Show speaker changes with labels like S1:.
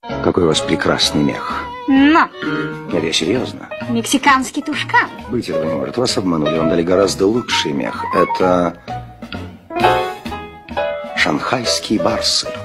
S1: Какой у вас прекрасный мех.
S2: Но.
S1: Нет, я серьезно.
S2: Мексиканский тушкан.
S1: Быть этого не может. Вас обманули. Вам дали гораздо лучший мех. Это шанхайские барсы.